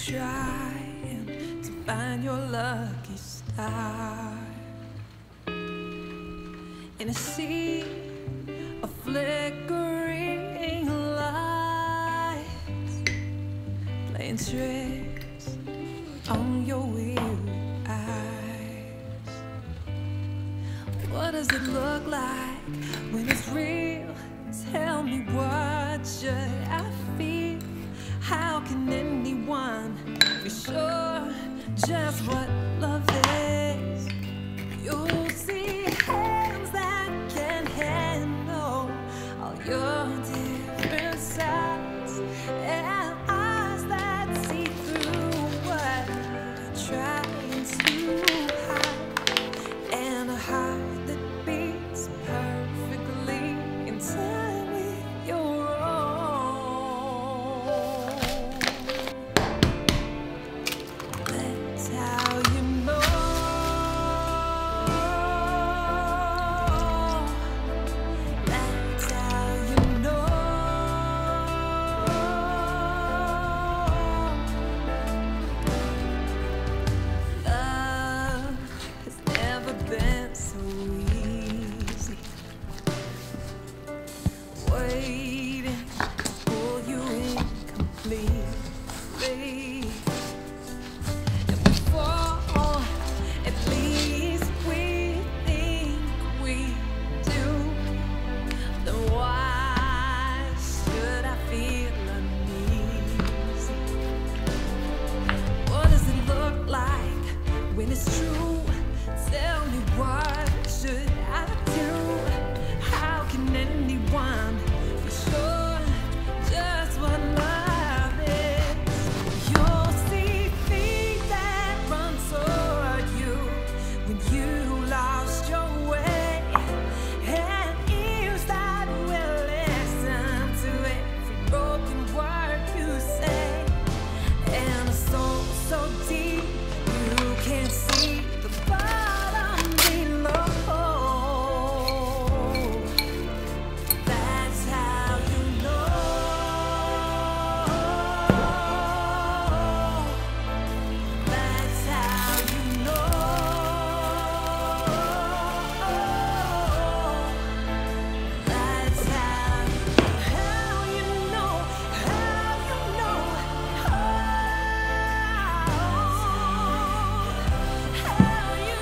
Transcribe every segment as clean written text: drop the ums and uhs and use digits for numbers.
trying to find your lucky star in a sea of flickering lights, playing tricks on your weary eyes. What does it look like when it's real? Tell me, what should I feel? How can anyone be sure just what love is? You'll see hands that can handle all your different sides, and eyes that see through what you're trying to hide, and a heart that beats perfectly in time with your own. That's how you know. That's how you know. Love has never been so easy. Waiting to pull you in completely. And we fall, at least we think we do. Then why should I feel uneasy? What does it look like when it's true? Tell me, what should I do? How can anyone be sure just what love is? You'll see feet that run toward you when you lost your way, and ears that will listen to every broken word you say, and a soul so deep you can't see the bottom below. That's how you know. That's how you know. That's how you know. How you know. How you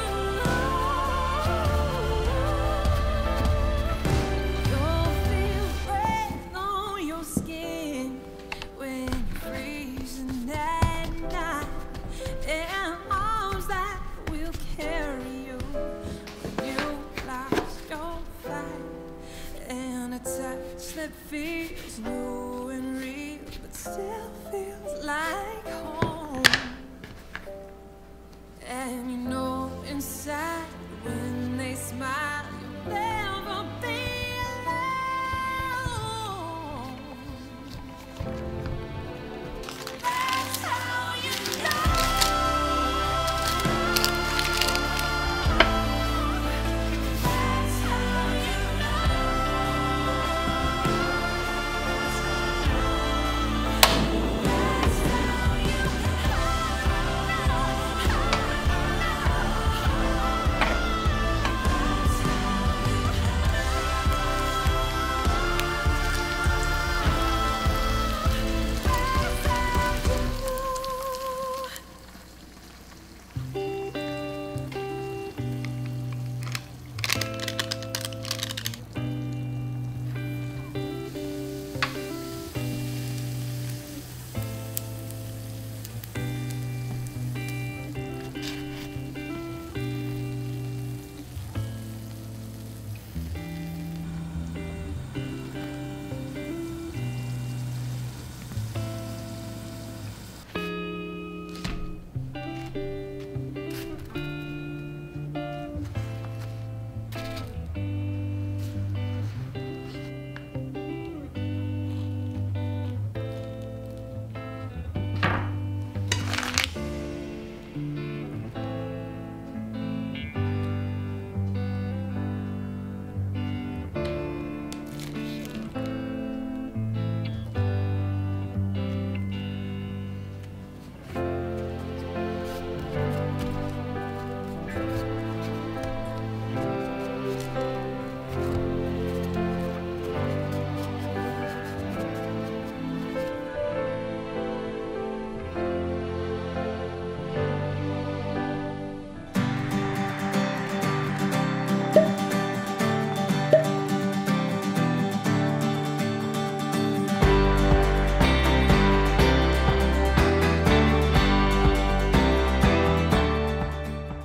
know. You'll feel breath on your skin when you're freezing at night, and arms that will carry you when you lost your fight, and a touch that feels new and real but still feels